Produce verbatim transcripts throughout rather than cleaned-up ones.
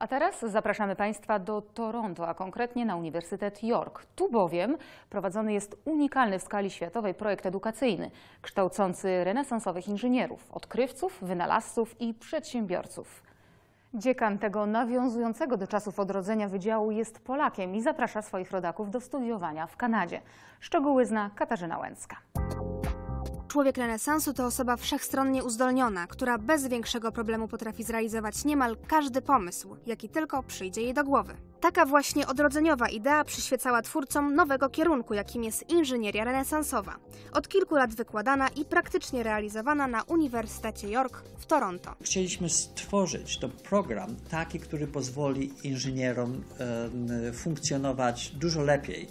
A teraz zapraszamy Państwa do Toronto, a konkretnie na Uniwersytet York. Tu bowiem prowadzony jest unikalny w skali światowej projekt edukacyjny, kształcący renesansowych inżynierów, odkrywców, wynalazców i przedsiębiorców. Dziekan tego nawiązującego do czasów odrodzenia wydziału jest Polakiem i zaprasza swoich rodaków do studiowania w Kanadzie. Szczegóły zna Katarzyna Łęcka. Człowiek renesansu to osoba wszechstronnie uzdolniona, która bez większego problemu potrafi zrealizować niemal każdy pomysł, jaki tylko przyjdzie jej do głowy. Taka właśnie odrodzeniowa idea przyświecała twórcom nowego kierunku, jakim jest inżynieria renesansowa. Od kilku lat wykładana i praktycznie realizowana na Uniwersytecie York w Toronto. Chcieliśmy stworzyć to program taki, który pozwoli inżynierom e, funkcjonować dużo lepiej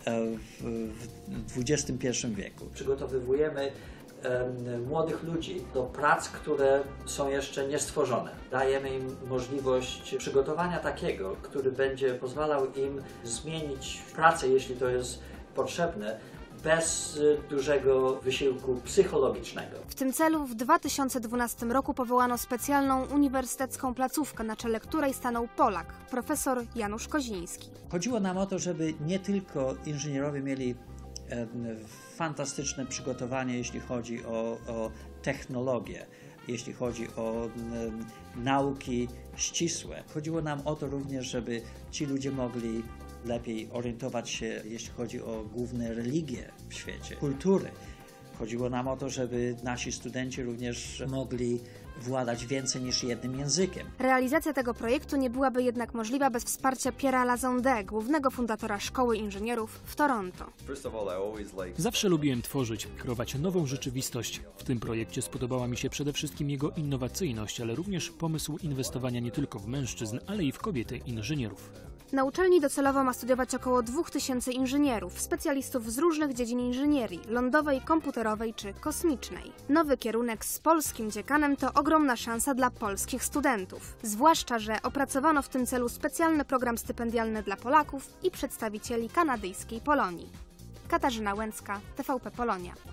w dwudziestym pierwszym wieku. Przygotowujemy młodych ludzi do prac, które są jeszcze niestworzone. Dajemy im możliwość przygotowania takiego, który będzie pozwalał im zmienić pracę, jeśli to jest potrzebne, bez dużego wysiłku psychologicznego. W tym celu w dwa tysiące dwunastym roku powołano specjalną uniwersytecką placówkę, na czele której stanął Polak, profesor Janusz Koziński. Chodziło nam o to, żeby nie tylko inżynierowie mieli e, fantastyczne przygotowanie, jeśli chodzi o, o technologię, jeśli chodzi o e, nauki ścisłe. Chodziło nam o to również, żeby ci ludzie mogli lepiej orientować się, jeśli chodzi o główne religie w świecie, kultury. Chodziło nam o to, żeby nasi studenci również mogli władać więcej niż jednym językiem. Realizacja tego projektu nie byłaby jednak możliwa bez wsparcia Pierre'a Lazonde, głównego fundatora Szkoły Inżynierów w Toronto. Zawsze lubiłem tworzyć, kreować nową rzeczywistość. W tym projekcie spodobała mi się przede wszystkim jego innowacyjność, ale również pomysł inwestowania nie tylko w mężczyzn, ale i w kobiety inżynierów. Na uczelni docelowo ma studiować około dwóch tysięcy inżynierów, specjalistów z różnych dziedzin inżynierii, lądowej, komputerowej czy kosmicznej. Nowy kierunek z polskim dziekanem to ogromna szansa dla polskich studentów. Zwłaszcza, że opracowano w tym celu specjalny program stypendialny dla Polaków i przedstawicieli kanadyjskiej Polonii. Katarzyna Łęcka, T V P Polonia.